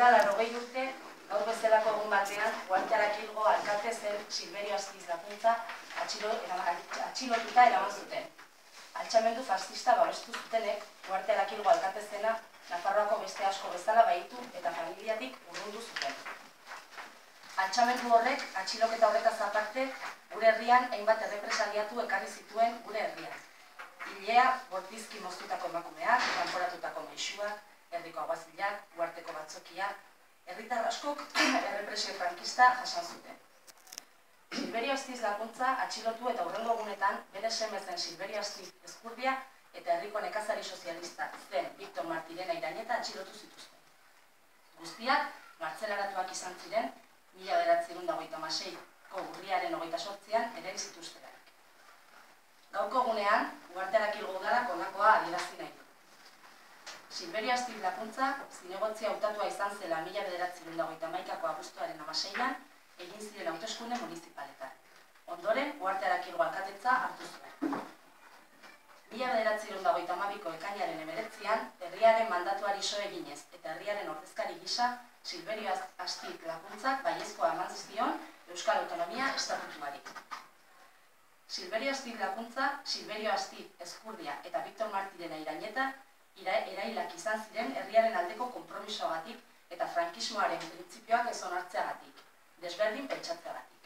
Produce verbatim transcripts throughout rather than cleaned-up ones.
Duela laurogei urte, gaur bezalako egun batean, Uhartearakilgo alkate zen Silverio Astiz Lakuntza atxilotuta eraman zuten. Altxamendu fascista babestu zutenek, Uhartearakilgo alkate zena Nafarroako beste asko bezala baitu eta familiatik urrundu zuten. Altxamendu horrek, atxiloketa horretaz aparte, gure herrian hainbat errepresaliatu ekarri zituen gure herrian. Hilea, bortizki moztutako emakumeak, kanporatutako maisuak, herriko aguazilak, uharteko batzokiak, herritar askok errepresio frankista jasan zuten. Silverio Astiz Lakuntza atxilotu eta hurrengo egunetan bere seme zen Silverio Astiz Ezkurdia eta herriko nekazari sozialista zen Victor Martirena Irañeta atxilotu zituzten. Guztiak martzelaratuak izan ziren, mila bederatziehun eta hogeita hamaseiko urriaren hogeita zortzian ere zituztelarik. Gaurko egunean, Uhartearakilgo udalak honakoa adierazi nahi du. Silverio Astiz Lakuntza, zinegotzi hautatua izan zela mila bederatziehun eta hogeita hamaikako abuztuaren hamaseian, egin ziren hauteskunde municipaletan. Ondoren, Uhartearakilgo alkatetza hartu zuen. Mila bederatziehun eta hogeita hamabiko ekainaren hemeretzian, herriaren mandatuari so eginez eta herriaren ordezkari gisa, Silverio Astiz Lakuntzak baiezkoa eman zion Euskal Autonomia estatutuari. Silverio Astiz Lakuntza, Silverio Astiz Ezkurdia eta Victor Martirena Irañeta erailak izan ziren herriaren aldeko konpromisoagatik eta frankismoaren printzipioak ez onartzeagatik, desberdin pentsatzeagatik.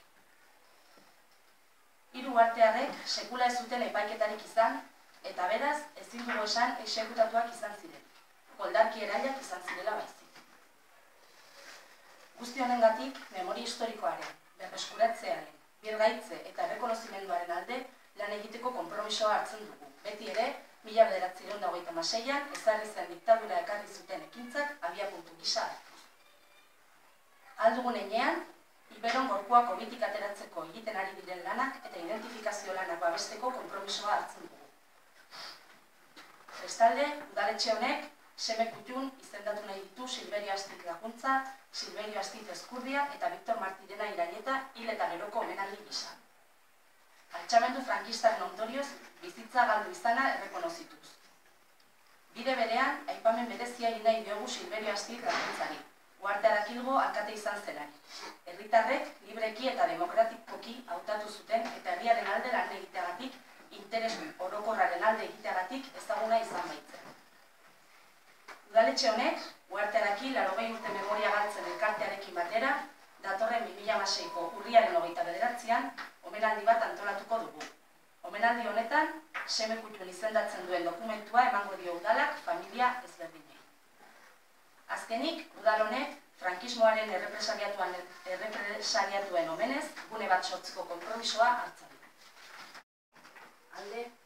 Hiru uhartearrek sekula ez zuten epaiketarik izan eta beraz ezin dugu esan exekutatuak izan ziren, koldarki erailak izan zirela baizik. Guzti honengatik, memoria historikoaren, berreskuratzearen, birgaitze eta errekonozimenduaren alde lan egiteko konpromisoa hartzen dugu. Beti ere, mila bederatziehun eta hogeita hamaseian ezarri zen diktadura ekarri zuten ekintzak abiapuntu gisa hartuz. Aldugun heinean, Iberon gorpuak obitik ateratzeko egiten ari diren lanak eta identifikazio lanak babesteko konpromisoa hartzen dugu. Bestalde, udaletxe honek, seme kutxun izendatu nahi ditu Silverio Astiz Lakuntza, Silverio Astiz Ezkurdia eta Victor Martirena Irañeta hil eta geroko omenaldi gisa. Altxamendu frankistaren ondorioz bizitza galdu izana errekonozituz. Bide berean, aipamen berezia egin nahi diogu Silverio Astiz Lakuntzari, Uhartearakilgo alkate izan zelari. Herritarrek libreki eta demokratikoki hautatu zuten eta herriaren alde lan egiteagatik, interes orokorraren alde egiteagatik ezaguna izan baitzen. Udaletxe honek, Uhartearakil laurogei urte memoria galtzen elkartearekin batera, datorren bi mila hamaseiko urriaren hogeita bederatzian, omenaldi bat antolatuko dugu. Omenaldi honetan, seme kutxun izendatzen duen dokumentua emango dio udalak familia ezberdinei. Azkenik, udal honek, frankismoaren errepresaliatuen omenez, gune bat sortzeko konpromisoa hartzen du. Alde,